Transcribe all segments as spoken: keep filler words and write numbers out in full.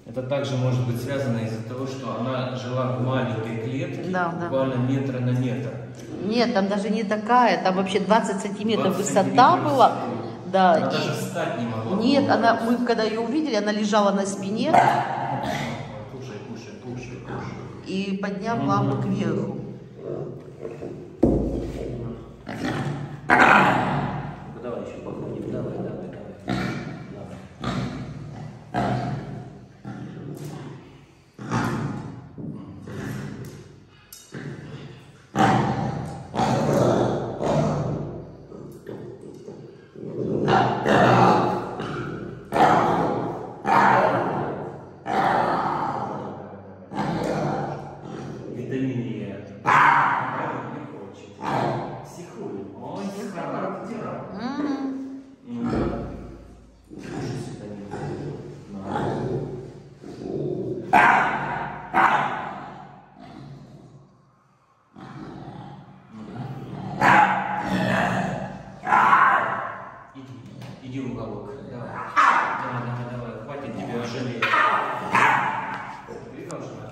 Это также может быть связано из-за того, что она жила в маленькой клетке, да, буквально да. метра на метр. Нет, там даже не такая, там вообще двадцать сантиметров двадцать высота сантиметров была. высоты. Да. Она И... даже встать не могла. Нет, она, мы когда ее увидели, она лежала на спине. Кушай, кушай, кушай, кушай. И подняв mm-hmm. лапу кверху. Давай еще походим, давай, давай, давай. Иди в уголок. Давай. Давай, давай, давай. Хватит тебе жалеть. Видел, что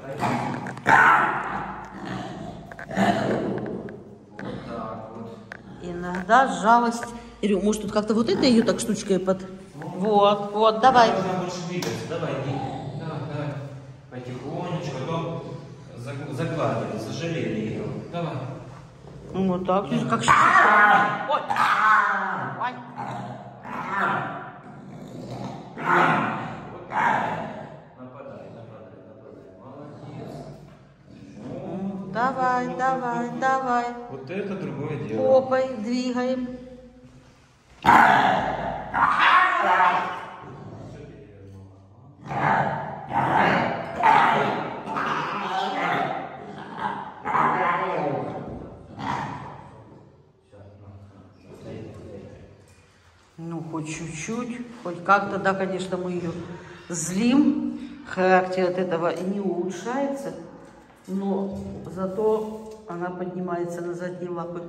вот так вот. Иногда жалость. Ирю, может тут как-то вот это ее так штучкой под... Вот, вот, давай. Должна больше двигаться. Давай, иди. Давай, давай. Потихонечку, а то загладили, зажалели ее. Давай. Вот так, да. Как что? Ой. Ой. Нападай, нападай, нападай. Молодец. Давай, давай, давай. Вот это другое дело. Попой двигаем. Ну, хоть чуть-чуть, хоть как-то, да, конечно, мы ее злим, характер от этого не улучшается, но зато она поднимается на задние лапы.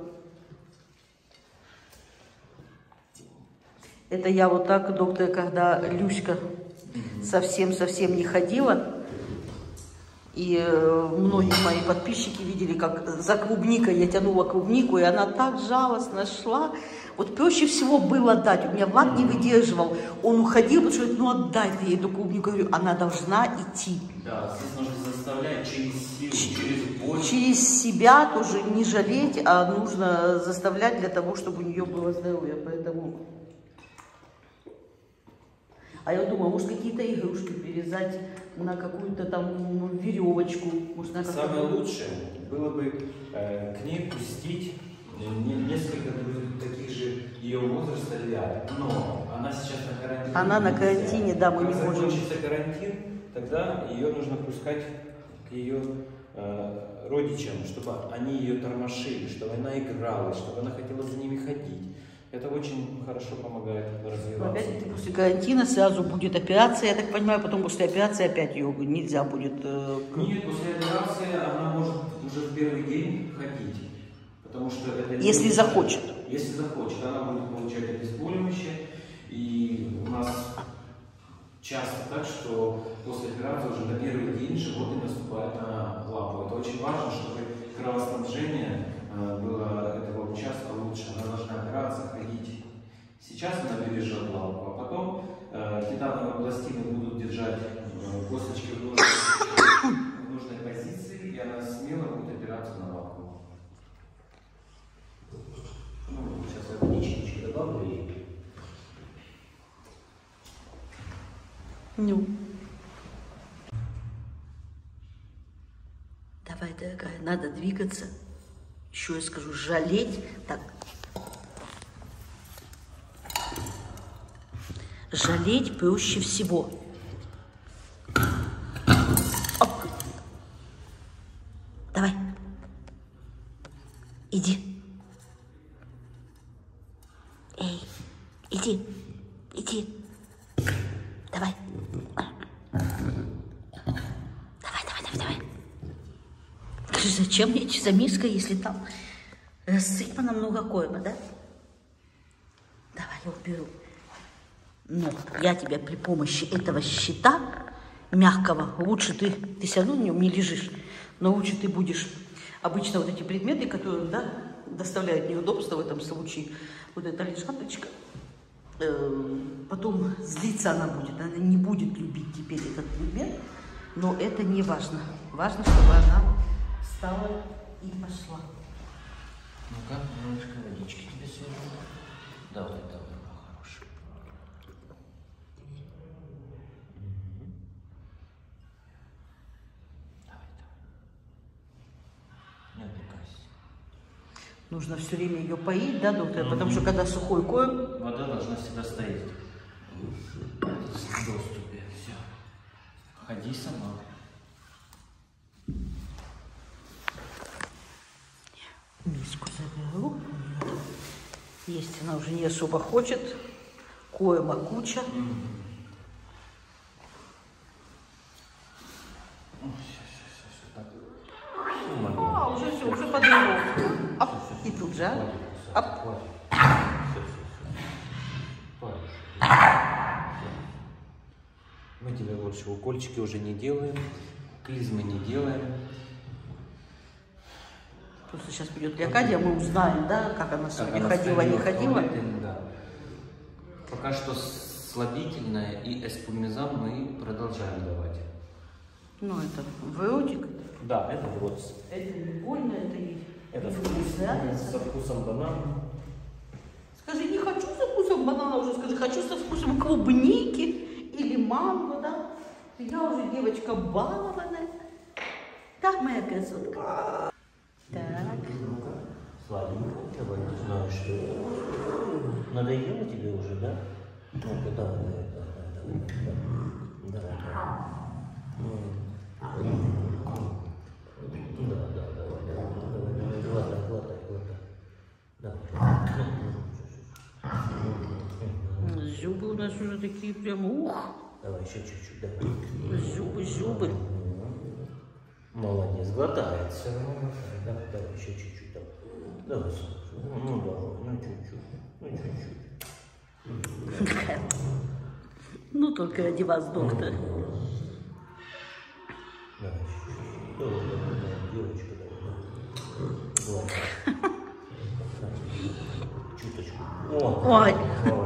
Это я вот так, доктор, когда Люська совсем-совсем не ходила, и многие мои подписчики видели, как за клубникой я тянула клубнику, и она так жалостно шла. Вот проще всего было дать. У меня Влад не выдерживал. Он уходил, потому что, ну отдай ты ей эту клубнику. Я говорю, она должна идти. Да, здесь нужно заставлять через силу, через боль. Через себя тоже не жалеть, а нужно заставлять для того, чтобы у нее было здоровье. Поэтому... А я думаю, может какие-то игрушки привязать на какую-то там веревочку. Может, на Самое лучшее было бы э, к ней пустить несколько таких же ее возраста ребят. Но она сейчас на карантине. Она на карантине, да, мы не можем. Когда закончится карантин, тогда ее нужно пускать к ее э, родичам, чтобы они ее тормошили, чтобы она играла, чтобы она хотела за ними ходить. Это очень хорошо помогает развиваться. Опять-таки после карантина сразу будет операция, я так понимаю, потом после операции опять ее нельзя будет... Э... Нет, после операции она может уже в первый день ходить. Потому что это если не... захочет. Если захочет, она будет получать обезболивающее. И у нас часто так, что после операции уже на первый день животное наступает на лапу. Это очень важно, чтобы кровоснабжение было этого участка лучше. Она должна опираться, ходить. Сейчас она бережет лапу, а потом э, титановые пластины будут держать э, косточки в нужной, в нужной позиции, и она смело будет опираться на лапу. Ну, сейчас я водички добавлю ей. Ну. Давай, дорогая, надо двигаться. Еще я скажу, жалеть. Так. Жалеть проще всего. Оп. Давай. Иди. Эй, иди. Иди. Давай. Зачем мне часомиска, если там рассыпано много корма, да? Давай, я уберу. Но я тебя при помощи этого щита мягкого. Лучше ты, ты все равно в нем не лежишь, но лучше ты будешь. Обычно вот эти предметы, которые, да, доставляют неудобства в этом случае, вот эта лежаночка, э, потом злиться она будет, она не будет любить теперь этот предмет, но это не важно. Важно, чтобы она встала и пошла. Ну-ка, немножко водички тебе сверху. Давай, давай, хороший. Давай, давай. Не отвлекайся. Нужно все время ее поить, да, доктор? Mm-hmm. Потому что когда сухой корм... Вода должна всегда стоять в доступе. Все. Ходи сама. Миску заберу. Есть она уже не особо хочет. Корма куча. Mm-hmm. А, уже все, уже подумал. Оп, и тут же. Оп. Мы тебе больше укольчики уже не делаем, клизмы не делаем. Просто сейчас придет Леокадия, мы узнаем, да, как она сегодня ходила, не ходила. Да. Пока что слабительное и эспумизан мы продолжаем давать. Ну, это вротик. Да, это вот. Это не больно, это не... Это не со вкусом банана. Скажи, не хочу со вкусом банана, уже скажи, хочу со вкусом клубники или манго, да? Я уже девочка балованная. Так, моя красотка. Так. Сладенько, давай, не знаю, что это. Надоело тебе уже, да? Ну-ка, давай, давай, давай, давай, давай, давай. Да, да, давай, давай, давай, давай, глотай, глотай, глотай. Давай. Зубы у нас уже такие прям, ух. Давай, еще чуть-чуть, давай. Зубы, зубы. Молодец, глотает все равно. Давай, давай, еще чуть-чуть. Давай, давай, ну давай, ну чуть-чуть, ну чуть-чуть. Ну, только ради вас, доктор. Давай, давай, давай, девочка, давай. Чуточку. Ой.